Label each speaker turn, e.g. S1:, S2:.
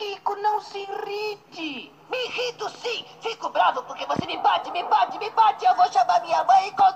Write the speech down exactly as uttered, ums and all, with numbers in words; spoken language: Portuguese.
S1: Kiko, não se irrite. Me irrito sim. Fico bravo porque você me bate, me bate, me bate. Eu vou chamar minha mãe e